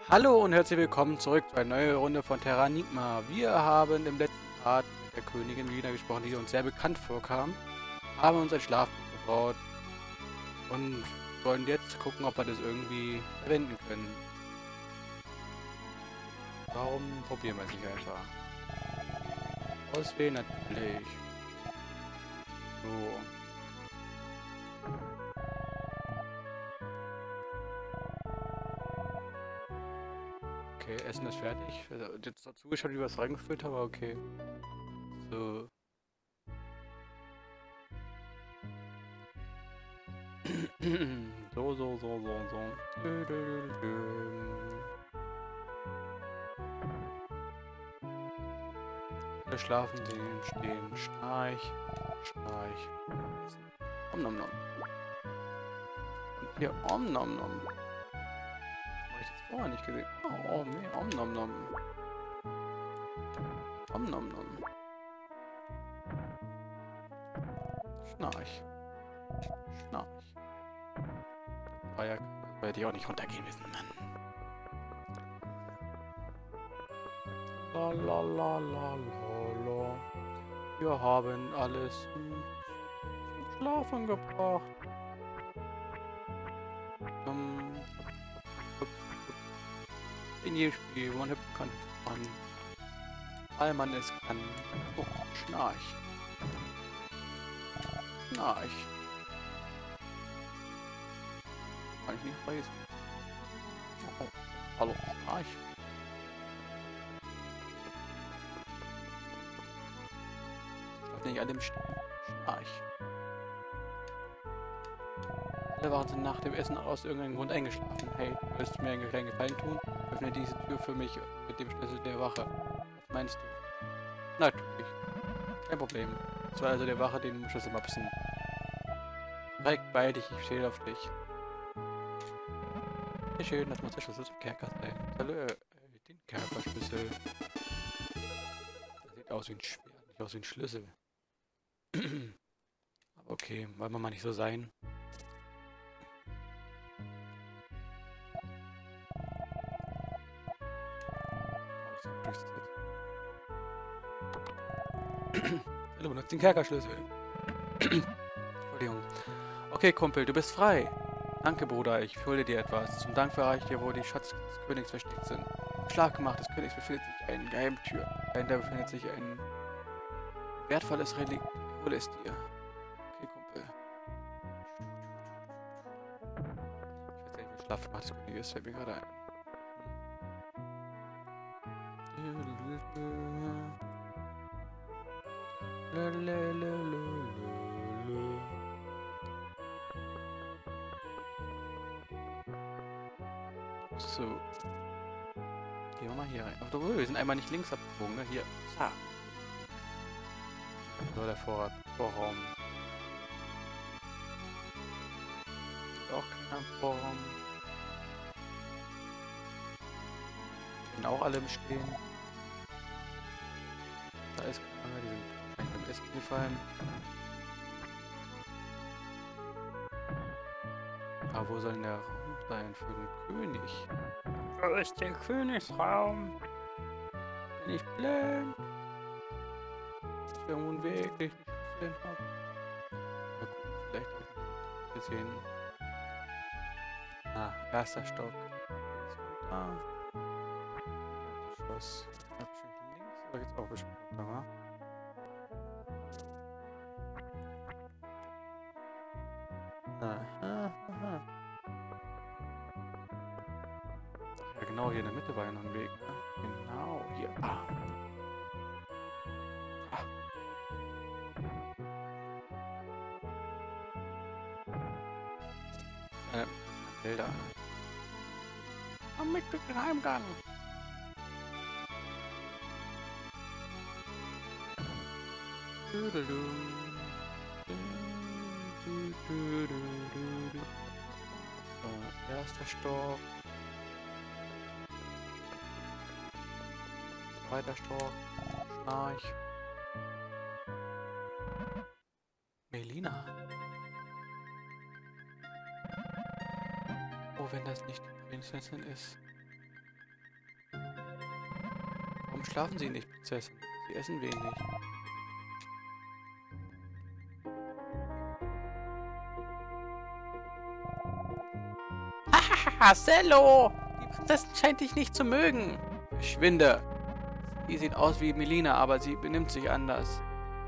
Hallo und herzlich willkommen zurück zu einer neuen Runde von Terranigma. Wir haben im letzten Part mit der Königin Melina gesprochen, die uns sehr bekannt vorkam, haben uns ein Schlafzimmer gebaut und wollen jetzt gucken, ob wir das irgendwie verwenden können. Warum probieren wir es nicht einfach? Auswählen natürlich. So. Okay, Essen ist fertig. Also, jetzt dazu geschaut, wie wir es reingefüllt haben, aber okay. So. So. Alle schlafen sehen, stehen, schnarch, schnarch, essen. Om nom nom. Und hier om nom nom. Habe ich das vorher nicht gesehen? Oh, mehr om nom nom. Om nom nom. Schnarch. Schnarch. War ja, da hätte ich auch nicht runtergehen müssen, Mann. La la la la la la. Wir haben alles zum Schlafen gebracht. Um, in jedem Spiel, wo man hüpfen kann, hüpft man. Weil man es kann. Oh, Schnarch. Schnarch. Kann ich nicht lesen. Oh, hallo, Schnarch. Schlaft nicht alle im Stehen. Schnarch. Alle waren nach dem Essen aus irgendeinem Grund eingeschlafen. Hey, willst du mir einen kleinen Gefallen tun? Öffne diese Tür für mich mit dem Schlüssel der Wache. Was meinst du? Natürlich. Kein Problem. Das war also der Wache, den Schlüssel mapsen. Korrekt, bei dich, ich stehe auf dich. Sehr schön, das muss der Schlüssel zum Kerker sein. Hallo, den Kerkerschlüssel. Das sieht aus wie ein Schwert, nicht aus wie ein Schlüssel. Aber okay, wollen wir mal nicht so sein. Hallo, benutzt den Kerkerschlüssel. Entschuldigung. Okay, Kumpel, du bist frei. Danke, Bruder, ich schulde dir etwas. Zum Dank verreiche ich dir, wo die Schatz des Königs versteckt sind. Im Schlafgemach des Königs befindet sich eine Geheimtür. Dahinter befindet sich ein wertvolles Relikt. Hole es dir. Okay, Kumpel. Ich weiß nicht, wie Schlafgemach des Königs ist, fällt mir gerade ein. So. Gehen wir mal hier rein. Ach, wir sind einmal nicht links abgebogen, ne? Hier. Zack. So, der Vorraum. Ist auch keiner im Vorraum. Sind auch alle im Stehen. Da ist keiner, die sind wahrscheinlich beim Essen gefallen. Aber wo soll denn der Raum sein für den König? Wo ist der Königsraum? Bin ich blind? Ist irgendwo ein Weg, den ich nicht gesehen habe? Mal gucken, vielleicht habe ich nicht gesehen. Ah, erster Stock. Ist da. Das Schloss. Ja, bestimmt links, aber jetzt auch bestimmt runter, wa? Aha. Ja, genau, hier in der Mitte war ja noch ein Weg, ne? Genau, hier. Ah. Bilder. Komm mit durch den Heimgang. So, erster Stock. Zweiter Stock. Schnarch. Melina. Oh, wenn das nicht die Prinzessin ist. Warum schlafen Sie nicht, Prinzessin? Sie essen wenig. Hahaha, Cello! Die Prinzessin scheint dich nicht zu mögen. Verschwinde! Sie sieht aus wie Melina, aber sie benimmt sich anders.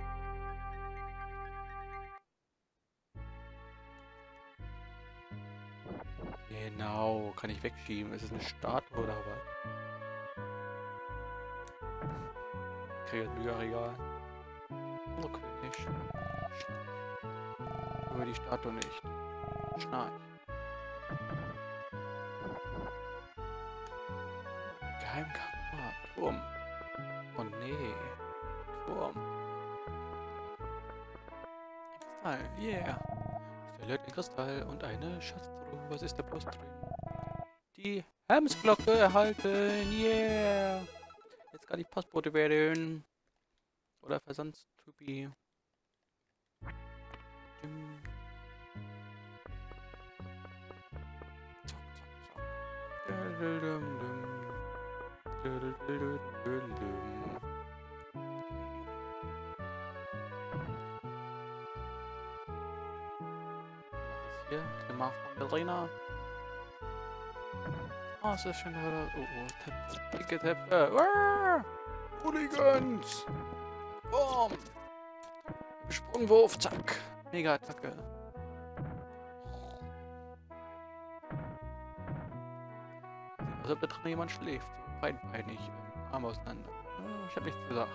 Genau, kann ich wegschieben. Ist es eine Statue oder was? Ich kriege ein Bücherregal. Oh, König. Über die Statue nicht. Schnarch. Geheimgang. Ah, Turm. Oh nee. Turm. Ein Kristall. Yeah. Stelle den Kristall und eine Schatztruhe. Was ist da bloß drin? Die Hermesglocke erhalten. Yeah. Jetzt kann ich Postbote werden. Oder Versandstypi. Hier, Gemach von Melina. Oh, es ist schon wieder. Oh, dicke Töpfe. Hooligans! Boom! Sprungwurf, zack. Mega Attacke. Als ob da drin jemand schläft. So breitbeinig. Arme auseinander. Oh, ich hab nichts gesagt.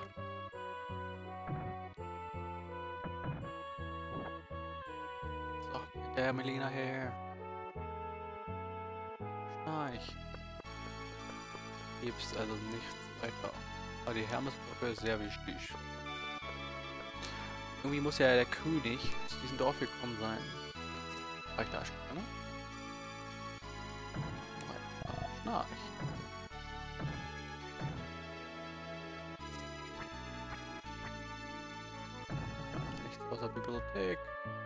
So, hinterher Melina her. Schnarch. Gibt's also nichts weiter. Aber die Hermesglocke ist sehr wichtig. Irgendwie muss ja der König zu diesem Dorf gekommen sein. War ich da schon, ne? Schnarch. Nichts außer Bibliothek.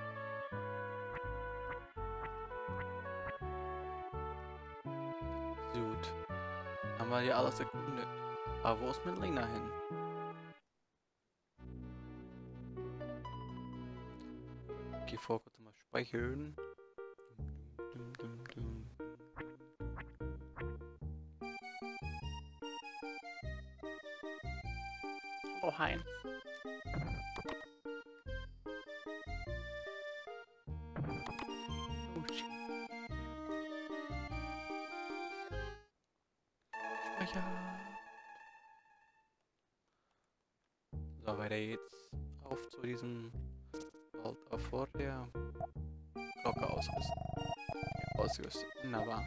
Gut. Haben wir hier alles erkundet. Aber wo ist Melina hin? Ich gehe vor, kurz mal speichern. Hallo Heinz. Speichern. So, weiter jetzt auf zu diesem Alter vor der Glocke ausrüsten. Ja, ausgerüstet. Wunderbar.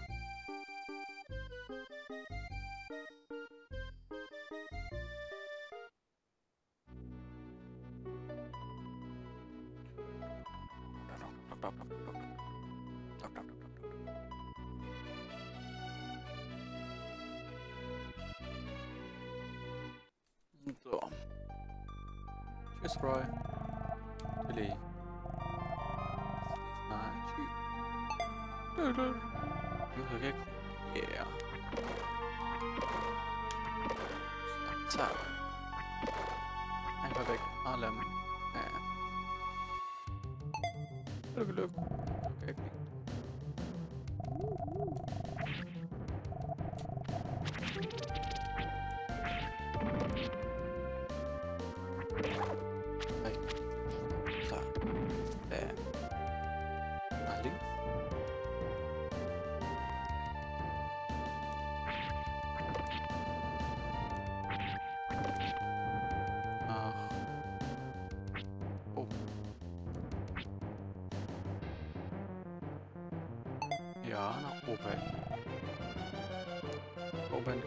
So. Tschüss, Roy. Tilly. Tschüss. Yeah. Zack. Einfach weg. Allem. Glück. Okay. Ja, nach oben. Oben.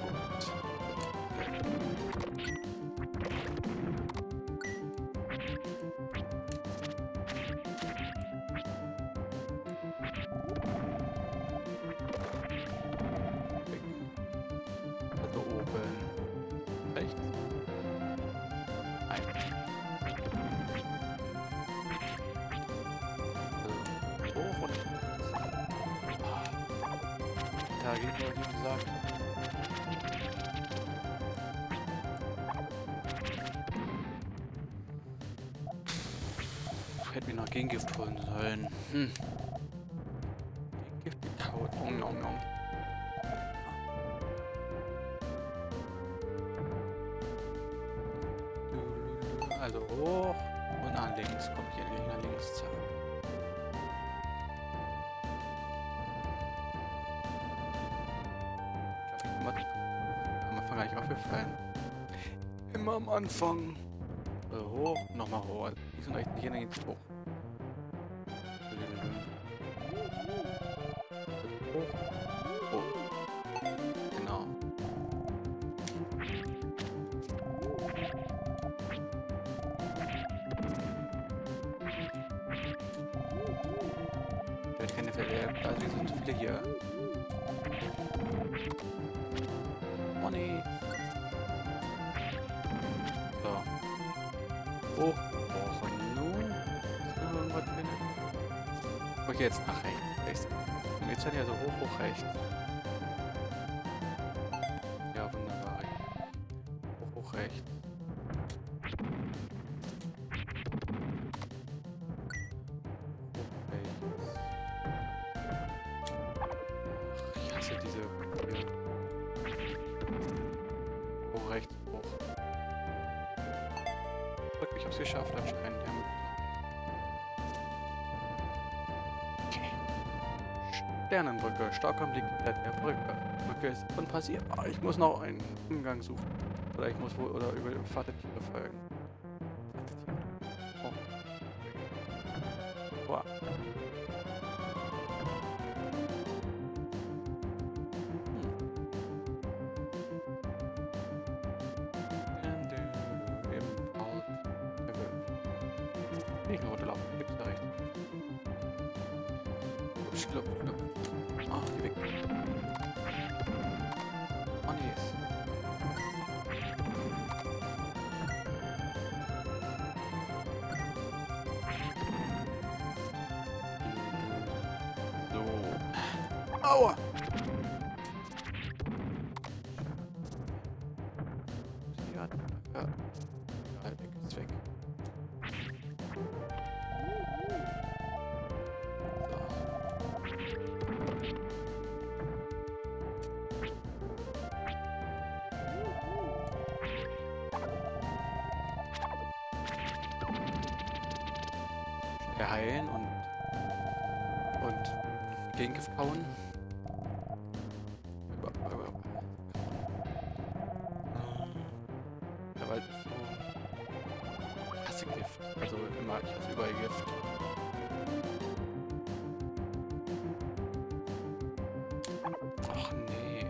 Also oben. Rechts. Also hoch und ja, geht nur wie gesagt. hätte mir noch Gegengift holen sollen. Hm. Gegengift gekaut. Also hoch und nach links. Kommt hier nicht nach links. Zack. Ich glaube, am Anfang gar nicht aufgefallen. Immer am Anfang. Also hoch, nochmal hoch. Also links und rechts nicht hin, dann geht's hoch. Hoch. Hoch. Genau. Ich werde keine Fälle. Also wir sind zu viele hier. Oh nee. So. Hoch. Hoch. Und nun. Ist noch irgendwas drin? Okay, jetzt nach rechts. Und jetzt hat er so hoch, rechts. Ja, wunderbar. Hoch, rechts. Hoch, rechts. Ach, ich hasse diese... Hoch, rechts, hoch. Wirklich, ich hab's geschafft anscheinend. Ja. Sternenbrücke. Stockholm liegt hinter der Brücke. Brücke ist unpassierbar. Ich muss noch einen Umgang suchen. Oder ich muss wohl über Fahrtiere folgen. Oh. Wow. Regenrote laufen. Gibt's da recht? Ich glaube. Ah, die weg. Oh nee. So. Aua! Ja. Weg ist weg. Heilen und Gegengift kauen. Der Wald ist so... Ich hasse Gift. Also immer, ich hasse überall Gift. Ach nee.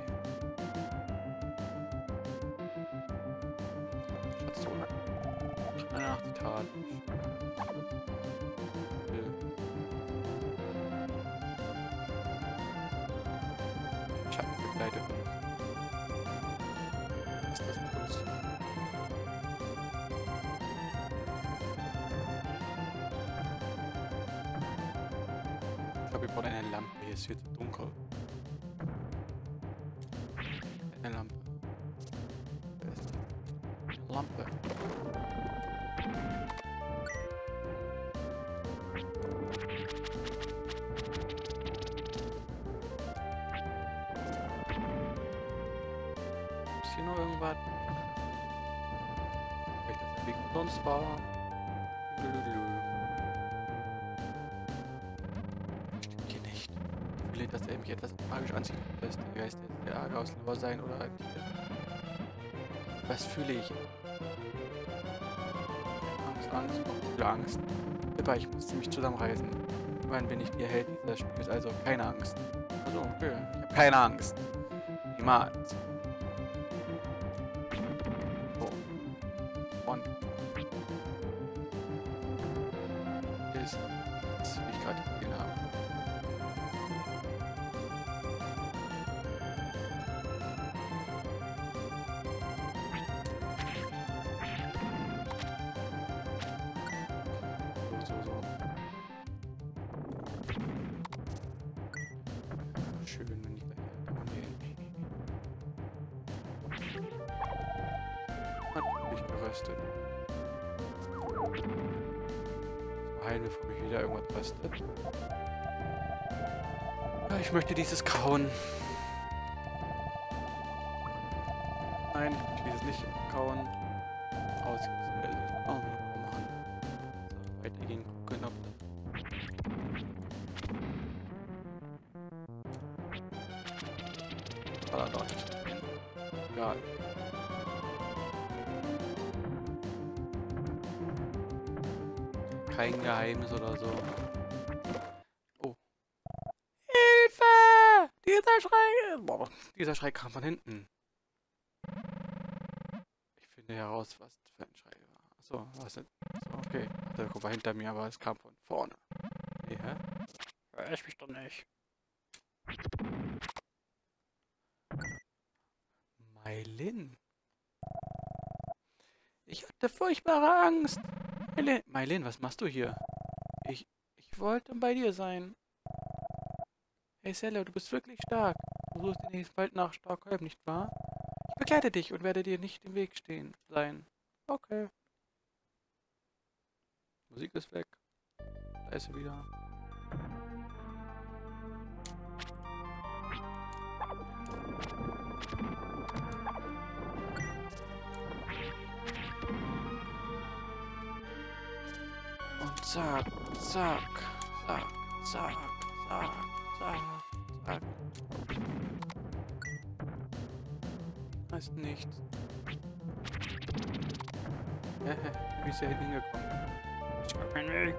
Station. Nach die Tat. Begleitet uns. Was ist das mit uns? Ich glaube, wir brauchen eine Lampe. Hier ist viel zu dunkel. Eine Lampe. Da ist eine Lampe. Hier noch irgendwas? Vielleicht das Weg sonst war. Stimmt hier nicht. Ich will, dass er mich etwas magisch anzieht. Das der Geist der Arge aus Lore sein oder ein Tier. Was fühle ich? Angst. Aber ich muss ziemlich zusammenreißen. Immerhin bin ich die Held dieses Spiels, also keine Angst. Also, okay. Ich habe keine Angst. Niemals. Ist, wie ich gerade gesehen habe. So. Schön, wenn ich gleich natürlich geröstet. heilen, bevor mich wieder irgendwas röstet. Ja, ich möchte dieses kauen. Nein, ich möchte dieses nicht kauen. Aus. Oh Mann. So, weitergehen, gucken, ob das... War da doch nicht drin. Egal. Kein Geheimnis oder so. Oh. Hilfe! Dieser Schrei! Boah, dieser Schrei kam von hinten. Ich finde heraus, was für ein Schrei war. Achso, was denn? So, okay. Der war hinter mir, aber es kam von vorne. Nee, hä? Hör ich mich doch nicht. Mailin. Ich hatte furchtbare Angst. Mailin, was machst du hier? Ich wollte bei dir sein. Hey Sella, du bist wirklich stark. Du suchst den nächsten Wald nach Stockholm, nicht wahr? Ich begleite dich und werde dir nicht im Weg sein. Okay. Musik ist weg. Da ist sie wieder. Und zack, zack, zack, zack, zack, zack, zack. Da ist nichts. Wie ist er hingekommen? Ich hab keinen Weg.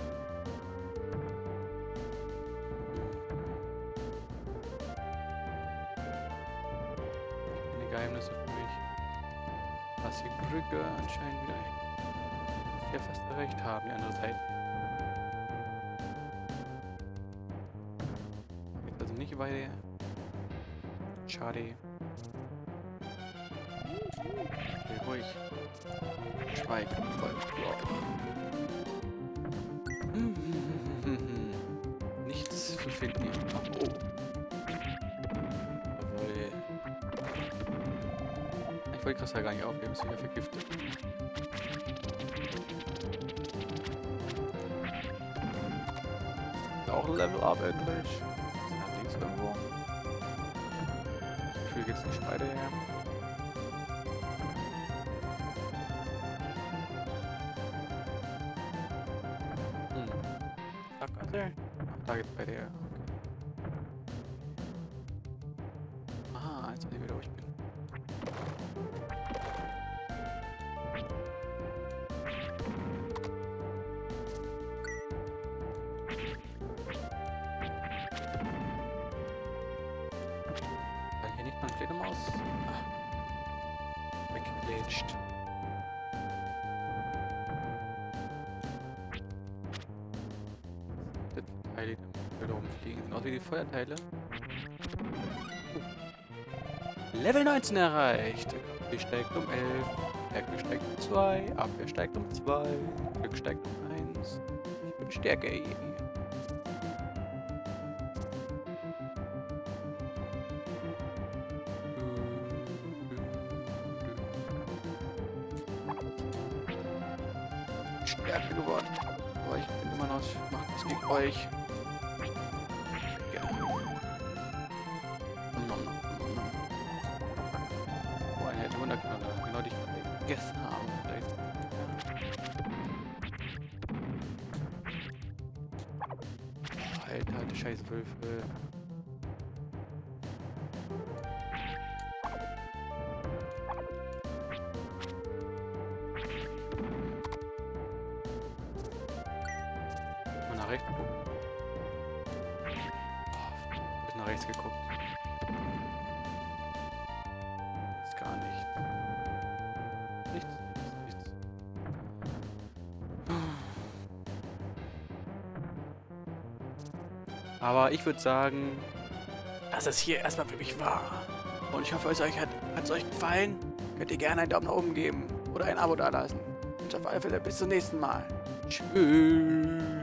Keine Geheimnisse für mich. Was die Brücke anscheinend wieder hin. Ja, fast recht haben, die andere Seite. Geht also nicht weiter. Schade. Okay, ruhig. Schweig. Nichts zu finden. Oh. Jawohl. Ich wollte Kristall gar nicht aufnehmen, ist wieder vergiftet. Auch ein Level Up endlich. Ja, links irgendwo. Das Gefühl geht's nicht weiter her. Sackgasse. Ach, da geht's weiter her. Okay. Aha, jetzt weiß ich wieder, wo ich bin. Hier nicht mal eine Fledermaus. Ah. Weggegrätscht. Teile, die da rumfliegen, sind auch wie die Feuerteile. Level 19 erreicht. Abwehr steigt um 11. Stärke steigt um 2. Abwehr steigt um 2. Glück steigt um 1. Ich bin Stärke. Stärke geworden. Aber ich bin immer noch. Macht was gegen euch. Oh, eine hätte Wunderknolle. Genau, die ich gegessen habe. Oh, Alter, die scheiß Wölfe. Mal nach rechts gucken. Oh, bis nach rechts geguckt. Ist gar nichts. Nichts. Aber ich würde sagen, dass es hier erstmal für mich war. Und ich hoffe, hat es euch gefallen. Könnt ihr gerne einen Daumen nach oben geben oder ein Abo dalassen. Und auf alle Fälle bis zum nächsten Mal. Tschüss.